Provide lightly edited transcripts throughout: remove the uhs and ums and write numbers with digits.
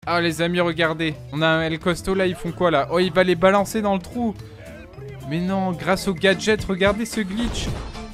Ah les amis, regardez. On a un El Costo là, ils font quoi là? Oh, il va les balancer dans le trou. Mais non, grâce au gadget, regardez ce glitch.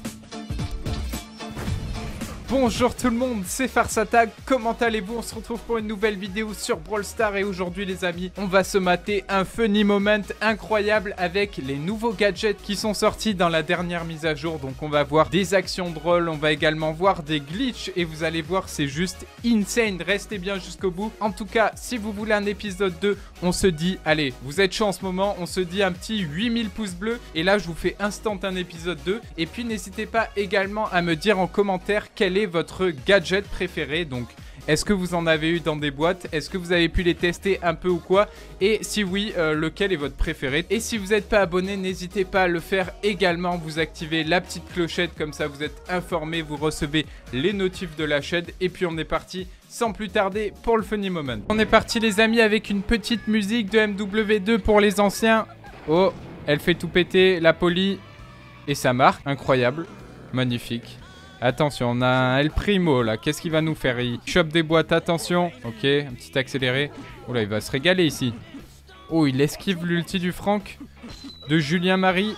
Bonjour tout le monde, c'est Farsattack, comment allez-vous? On se retrouve pour une nouvelle vidéo sur Brawl Stars et aujourd'hui les amis, on va se mater un funny moment incroyable avec les nouveaux gadgets qui sont sortis dans la dernière mise à jour. Donc on va voir des actions drôles, on va également voir des glitches et vous allez voir c'est juste insane, restez bien jusqu'au bout. En tout cas, si vous voulez un épisode 2, on se dit, allez, vous êtes chaud en ce moment, on se dit un petit 8000 pouces bleus et là je vous fais instant un épisode 2 et puis n'hésitez pas également à me dire en commentaire quel est votre gadget préféré. Donc est-ce que vous en avez eu dans des boîtes? Est-ce que vous avez pu les tester un peu ou quoi? Et si oui, lequel est votre préféré? Et si vous n'êtes pas abonné, n'hésitez pas à le faire également. Vous activez la petite clochette, comme ça vous êtes informé, vous recevez les notifs de la chaîne. Et puis on est parti sans plus tarder pour le funny moment. On est parti les amis avec une petite musique de MW2 pour les anciens. Oh, elle fait tout péter, la poly. Et ça marque, incroyable, magnifique. Attention, on a un El Primo là, qu'est-ce qu'il va nous faire? Il chope des boîtes, attention. Ok, un petit accéléré. Oh là, il va se régaler ici. Oh, il esquive l'ulti du Franck. De Julien Marie.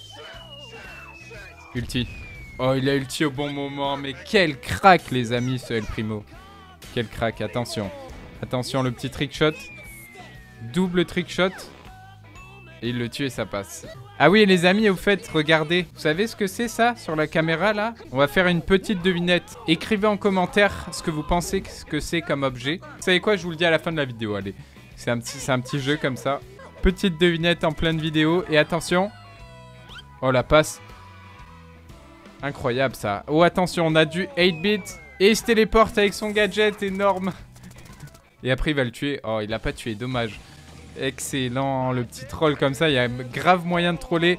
Ulti. Oh, il a ulti au bon moment, mais quel crack les amis ce El Primo. Quel crack, attention. Attention, le petit trickshot. Double trickshot. Et il le tue et ça passe. Ah oui les amis, au fait, regardez. Vous savez ce que c'est ça sur la caméra là? On va faire une petite devinette. Écrivez en commentaire ce que vous pensez que c'est comme objet. Vous savez quoi, je vous le dis à la fin de la vidéo, allez. C'est un petit jeu comme ça. Petite devinette en pleine vidéo. Et attention. Oh la passe. Incroyable ça. Oh attention, on a du 8-bit. Et il se téléporte avec son gadget énorme. Et après il va le tuer. Oh il l'a pas tué, dommage. Excellent, le petit troll comme ça, il y a grave moyen de troller.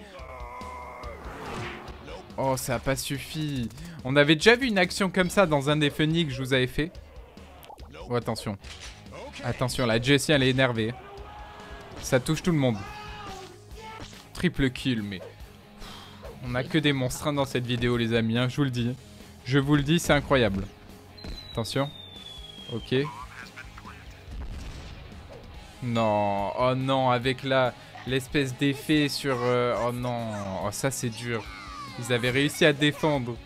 Oh, ça n'a pas suffi. On avait déjà vu une action comme ça dans un des funny que je vous avais fait. Oh, attention. Attention, la Jessie, elle est énervée. Ça touche tout le monde. Triple kill, mais... On a que des monstres dans cette vidéo, les amis, hein, je vous le dis. Je vous le dis, c'est incroyable. Attention. Ok. Non, oh non, avec l'espèce d'effet sur... oh non, oh ça c'est dur. Ils avaient réussi à défendre.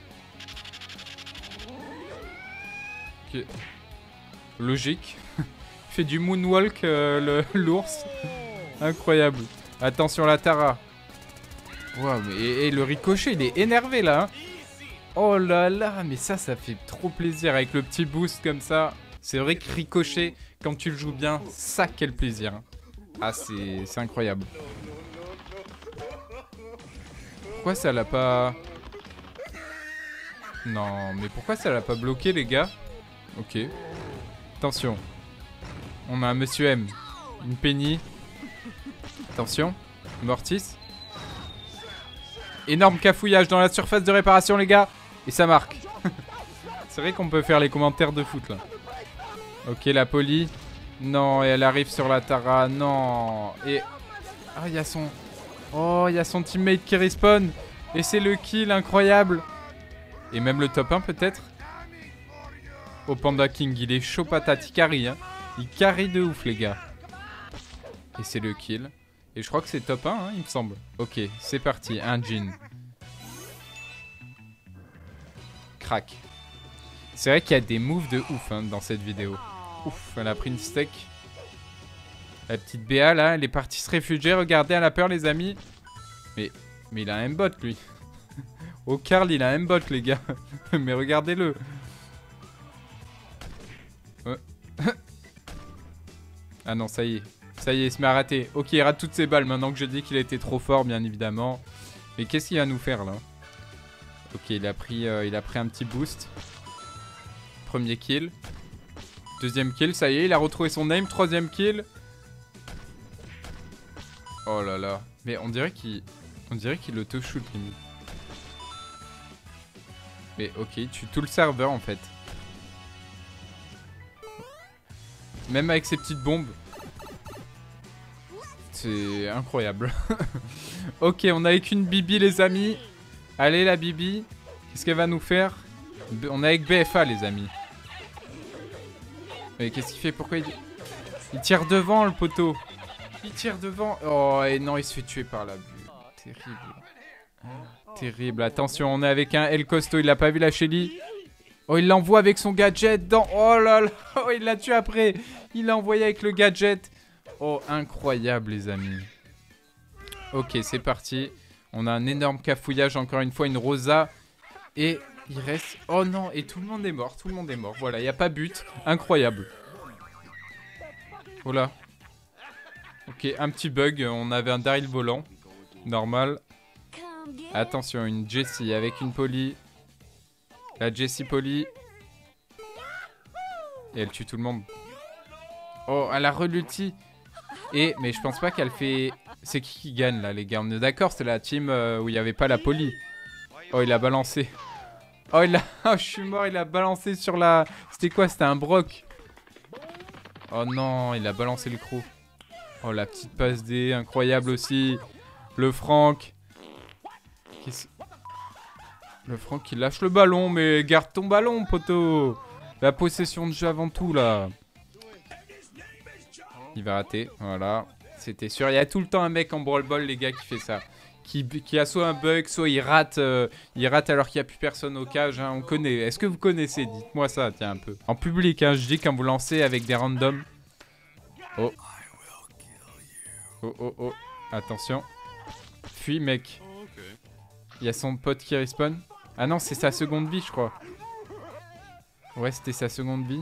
Okay. Logique. Il fait du moonwalk, l'ours. Incroyable. Attention la Tara. Wow, mais et le ricochet, il est énervé là. Hein. Oh là là, mais ça fait trop plaisir avec le petit boost comme ça. C'est vrai que ricochet, quand tu le joues bien, ça quel plaisir. Ah, c'est incroyable. Pourquoi ça l'a pas... Non, mais pourquoi ça l'a pas bloqué, les gars? Ok. Attention. On a un Monsieur M. Une Penny. Attention. Mortis. Énorme cafouillage dans la surface de réparation, les gars. Et ça marque. C'est vrai qu'on peut faire les commentaires de foot, là. Ok, la poly. Non, et elle arrive sur la Tara. Non. Et... Ah, il y a son... Oh, il y a son teammate qui respawn. Et c'est le kill, incroyable. Et même le top 1, peut-être. Oh, Panda King, il est chaud patate. Il carry, hein. Il carry de ouf, les gars. Et c'est le kill. Et je crois que c'est top 1, hein, il me semble. Ok, c'est parti. Un Jhin. Crac. C'est vrai qu'il y a des moves de ouf hein, dans cette vidéo. Ouf, elle a pris une steak. La petite BA là, elle est partie se réfugier. Regardez, elle a peur les amis. Mais il a un bot lui. Oh Karl, il a un bot les gars. Mais regardez-le. Ah non, ça y est. Ça y est, il se met à rater. Ok, il rate toutes ses balles maintenant que je dis qu'il a été trop fort, bien évidemment. Mais qu'est-ce qu'il va nous faire là? Ok, il a pris un petit boost. Premier kill. Deuxième kill, ça y est, il a retrouvé son aim. Troisième kill. Oh là là. Mais on dirait qu'il auto-shoot limite. Mais ok, il tue tout le serveur en fait. Même avec ses petites bombes. C'est incroyable. Ok, on a avec une Bibi les amis. Allez la Bibi. Qu'est-ce qu'elle va nous faire? On est avec BFA les amis. Mais qu'est-ce qu'il fait? Pourquoi il... Il tire devant, le poteau. Il tire devant. Oh, et non, il se fait tuer par la bulle. Terrible. Terrible. Attention, on est avec un El Costo. Il l'a pas vu, la Shelly. Oh, il l'envoie avec son gadget dans... Oh là là. Oh, il l'a tué après. Il l'a envoyé avec le gadget. Oh, incroyable, les amis. Ok, c'est parti. On a un énorme cafouillage. Encore une fois, une Rosa. Et il reste... Oh non, et tout le monde est mort. Tout le monde est mort. Voilà, il n'y a pas but. Incroyable. Oh là. Ok, un petit bug. On avait un Daryl volant. Normal. Attention, une Jessie avec une Polly. La Jessie Polly. Et elle tue tout le monde. Oh, elle a relulti. Mais je pense pas qu'elle fait... C'est qui gagne là, les gars? On est d'accord, c'est la team où il n'y avait pas la Polly. Oh, il a balancé. Oh, il a... Oh, je suis mort, il a balancé sur la... C'était quoi? C'était un Brock. Oh non, il a balancé le crew. Oh, la petite passe D, incroyable aussi. Le Franck. Le Franck qui lâche le ballon, mais garde ton ballon, poteau. La possession de jeu avant tout, là. Il va rater, voilà. C'était sûr. Il y a tout le temps un mec en Brawl Ball, les gars, qui fait ça. Qui a soit un bug, soit il rate alors qu'il n'y a plus personne au cage. Hein. On connaît. Est-ce que vous connaissez? Dites-moi ça, tiens, un peu. En public, hein, je dis quand vous lancez avec des randoms. Oh. Oh, oh, oh. Attention. Fuis, mec. Il y a son pote qui respawn. Ah non, c'est sa seconde vie, je crois. Ouais, c'était sa seconde vie.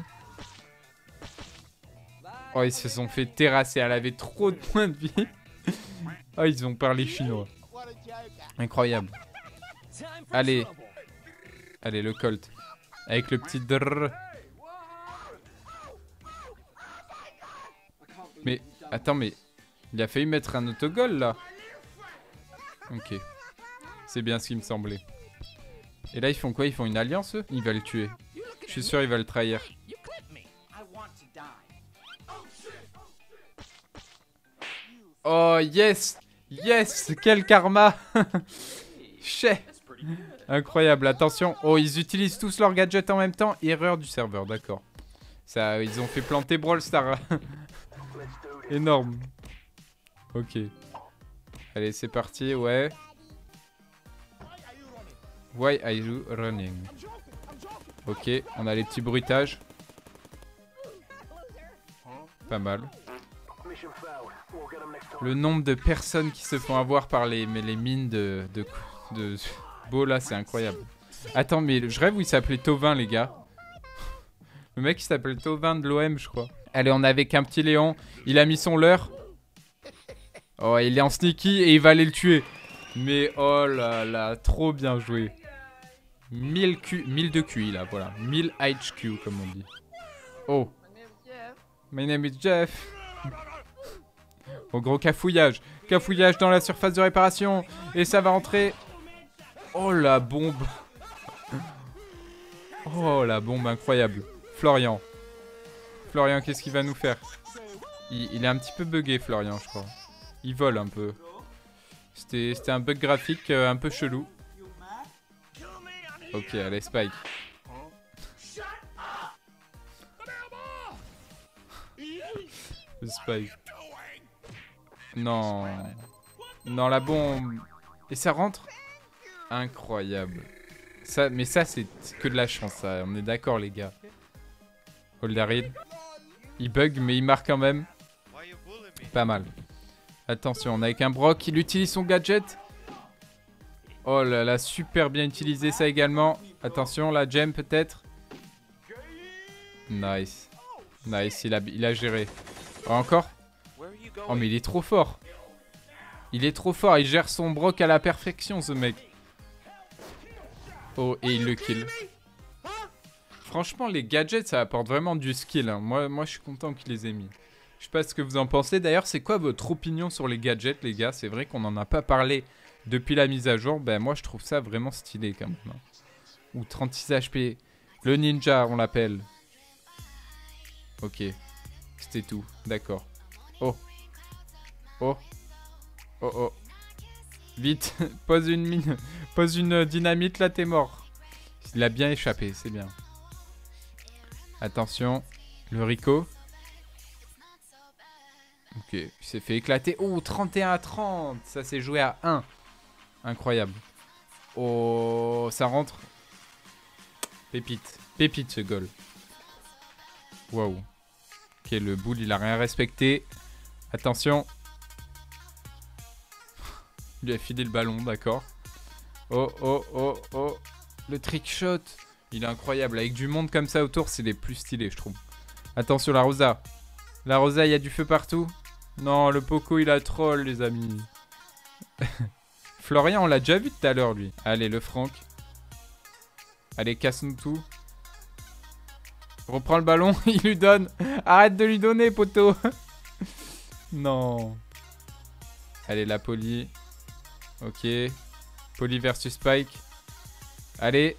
Oh, ils se sont fait terrasser. Elle avait trop de points de vie. Oh, ils ont parlé chinois. Incroyable. Allez. Allez, le Colt. Avec le petit drrr. Mais, attends, mais... Il a failli mettre un autogol, là. Ok. C'est bien ce qui me semblait. Et là, ils font quoi? Ils font une alliance, eux? Il va le tuer. Je suis sûr, il va le trahir. Oh, yes! Yes! Quel karma! Chais! Incroyable, attention. Oh, ils utilisent tous leurs gadgets en même temps. Erreur du serveur, d'accord. Ça, ils ont fait planter Brawl Stars. Énorme. Ok. Allez, c'est parti, ouais. Why are you running? Ok, on a les petits bruitages. Pas mal. Le nombre de personnes qui se font avoir par les mines de beau là, c'est incroyable. Attends, mais je rêve où il s'appelait Tovin, les gars. Le mec, il s'appelle Tovin de l'OM, je crois. Allez, on est avec un petit Léon. Il a mis son leurre. Oh, il est en sneaky et il va aller le tuer. Mais oh là là, trop bien joué. 1000 de QI là, voilà. 1000 HQ comme on dit. Oh. My name is Jeff. Oh, gros cafouillage. Cafouillage dans la surface de réparation. Et ça va entrer. Oh la bombe. Oh la bombe incroyable. Florian. Florian, qu'est-ce qu'il va nous faire? Il est un petit peu bugué, Florian, je crois. Il vole un peu. C'était un bug graphique un peu chelou. Ok, allez, Spike. Le Spike. Non. Non, la bombe. Et ça rentre? Incroyable. Ça, mais ça, c'est que de la chance, ça. On est d'accord, les gars. Holdarid. Il bug, mais il marque quand même. Pas mal. Attention, on a avec un Brock. Il utilise son gadget. Oh là là, super bien utilisé ça également. Attention, la gem peut-être. Nice. Nice, il a géré. Oh, encore? Oh, mais il est trop fort. Il est trop fort, il gère son Brock à la perfection, ce mec. Oh, et il le kill. Franchement, les gadgets, ça apporte vraiment du skill. Hein. Moi, je suis content qu'il les ait mis. Je sais pas ce que vous en pensez. D'ailleurs, c'est quoi votre opinion sur les gadgets, les gars? C'est vrai qu'on n'en a pas parlé depuis la mise à jour. Ben, moi, je trouve ça vraiment stylé, quand même. Hein. Ou 36 HP. Le ninja, on l'appelle. Ok. C'était tout. D'accord. Oh. Oh. Oh, oh. Vite. Pose une mine. Pose une dynamite, là, t'es mort. Il a bien échappé, c'est bien. Attention. Le Rico. il s'est fait éclater. Oh, 31-30. Ça s'est joué à 1. Incroyable. Oh, ça rentre. Pépite. Pépite ce goal. Waouh. Ok, le boule, il a rien respecté. Attention. Il a filé le ballon, d'accord. Oh, oh, oh, oh. Le trick shot. Il est incroyable. Avec du monde comme ça autour, c'est les plus stylés, je trouve. Attention, la Rosa. La Rosa, il y a du feu partout. Non, le Poco, il a troll, les amis. Florian, on l'a déjà vu tout à l'heure, lui. Allez, le Franck. Allez, casse-nous tout. Reprends le ballon, il lui donne. Arrête de lui donner, poteau. Non. Allez, la Polly. Ok. Polly versus Spike. Allez.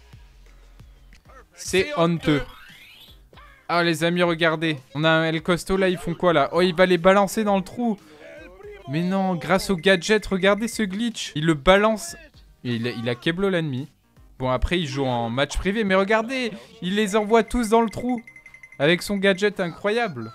C'est honteux. Ah, les amis, regardez. On a un El Costo, là, ils font quoi, là? Oh, il va les balancer dans le trou. Mais non, grâce au gadget, regardez ce glitch. Il le balance. Et il a Keblo l'ennemi. Bon, après, il joue en match privé. Mais regardez, il les envoie tous dans le trou. Avec son gadget incroyable.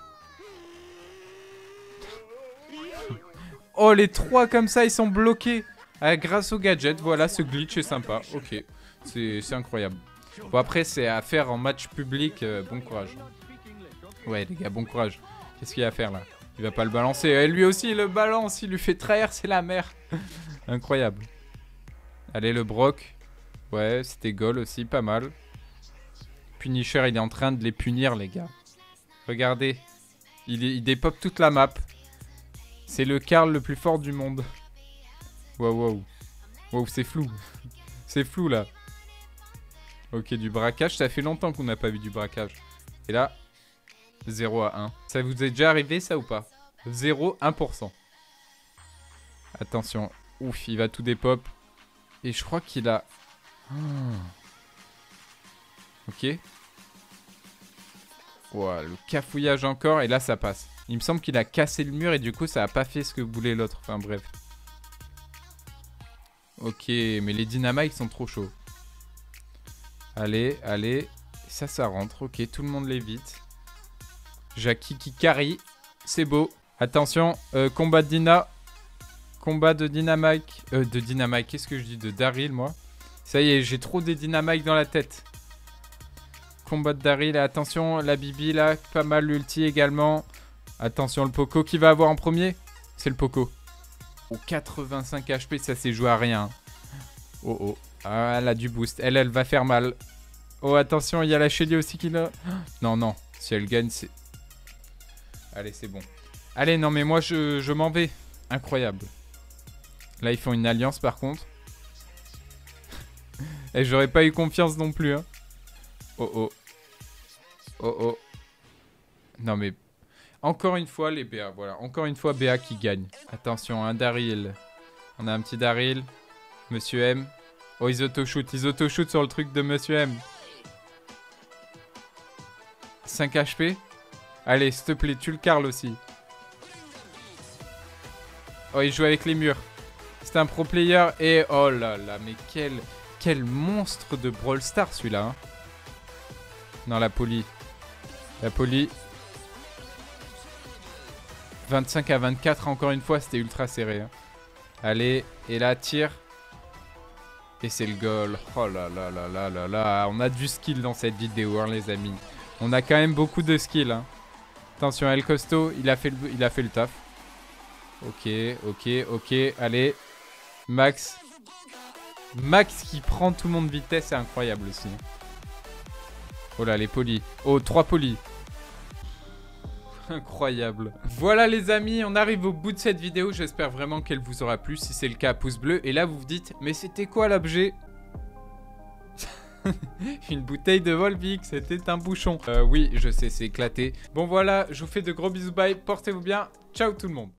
Oh, les 3 comme ça, ils sont bloqués. Ah, grâce au gadget, voilà, ce glitch est sympa. Ok, c'est incroyable. Bon, après, c'est à faire en match public. Bon courage. Ouais, les gars, bon courage. Qu'est-ce qu'il y a à faire, là? Il va pas le balancer. Et lui aussi, il le balance. Il lui fait trahir, c'est la merde. Incroyable. Allez, le Brock. Ouais, c'était goal aussi, pas mal. Punisher, il est en train de les punir, les gars. Regardez. Il dépop toute la map. C'est le Karl le plus fort du monde. Waouh, waouh. Waouh, c'est flou. C'est flou, là. Ok, du braquage. Ça fait longtemps qu'on n'a pas vu du braquage. Et là, 0 à 1. Ça vous est déjà arrivé, ça, ou pas? 0, 1%. Attention. Ouf, il va tout dépop. Et je crois qu'il a... Ok. Wow, le cafouillage encore. Et là, ça passe. Il me semble qu'il a cassé le mur et du coup, ça a pas fait ce que voulait l'autre. Enfin, bref. Ok, mais les dynamites sont trop chauds. Allez, allez. Ça rentre. Ok, tout le monde l'évite. Jackie qui carry. C'est beau. Attention, combat de Dina. Combat de Dynamite. De Dynamite, qu'est-ce que je dis? De Daryl, moi. Ça y est, j'ai trop des Dynamite dans la tête. Combat de Daryl. Attention, la Bibi, là. Pas mal l'ulti également. Attention, le Poco qui va avoir en premier. C'est le Poco. Oh, 85 HP, ça s'est joué à rien. Oh, oh. Ah, elle a du boost. Elle va faire mal. Oh, attention, il y a la Shelly aussi qui l'a... Non, non. Si elle gagne, c'est... Allez, c'est bon. Allez, non, mais moi, je m'en vais. Incroyable. Là, ils font une alliance, par contre. Et j'aurais pas eu confiance non plus, hein. Oh, oh. Oh, oh. Non, mais... Encore une fois, les BA. Voilà, encore une fois, BA qui gagne. Attention, un Daryl. On a un petit Daryl. Monsieur M. Oh, ils auto-shoot. Ils auto-shoot sur le truc de Monsieur M. 5 HP. Allez, s'il te plaît, tu le Karl aussi. Oh, il joue avec les murs. C'est un pro player. Et oh là là, mais quel monstre de Brawl Stars, celui-là. Hein. Non, la Polly. La Polly. 25 à 24, encore une fois, c'était ultra serré. Hein. Allez, et là, tire. Et c'est le goal. Oh là là là là là là. On a du skill dans cette vidéo, hein, les amis. On a quand même beaucoup de skill. Hein. Attention, El Costo, il a fait le taf. Ok, ok, ok. Allez. Max. Max qui prend tout le monde de vitesse, c'est incroyable aussi. Oh là, les polis. Oh, 3 polis. Incroyable. Voilà les amis, on arrive au bout de cette vidéo. J'espère vraiment qu'elle vous aura plu. Si c'est le cas, pouce bleu. Et là, vous vous dites, mais c'était quoi l'objet? Une bouteille de Volvic, c'était un bouchon. Oui, je sais, c'est éclaté. Bon voilà, je vous fais de gros bisous, bye. Portez-vous bien. Ciao tout le monde.